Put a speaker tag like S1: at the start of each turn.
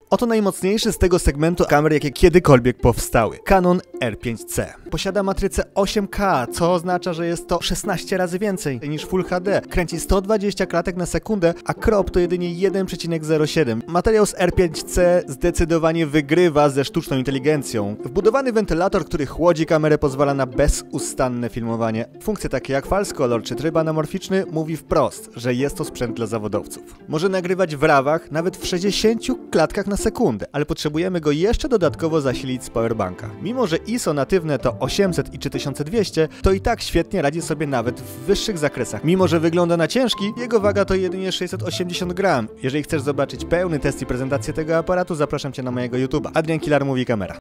S1: Oto najmocniejszy z tego segmentu kamer, jakie kiedykolwiek powstały. Canon R5C. Posiada matrycę 8K, co oznacza, że jest to 16 razy więcej niż Full HD. Kręci 120 klatek na sekundę, a crop to jedynie 1,07. Materiał z R5C zdecydowanie wygrywa ze sztuczną inteligencją. Wbudowany wentylator, który chłodzi kamerę, pozwala na bezustanne filmowanie. Funkcje takie jak false color czy tryb anamorficzny mówi wprost, że jest to sprzęt dla zawodowców. Może nagrywać w rawach nawet w 60 klatkach na sekundę, ale potrzebujemy go jeszcze dodatkowo zasilić z powerbanka. Mimo że ISO natywne to 800 i 3200, to i tak świetnie radzi sobie nawet w wyższych zakresach. Mimo że wygląda na ciężki, jego waga to jedynie 680 gram. Jeżeli chcesz zobaczyć pełny test i prezentację tego aparatu, zapraszam Cię na mojego YouTube'a. Adrian Kilar mówi kamera.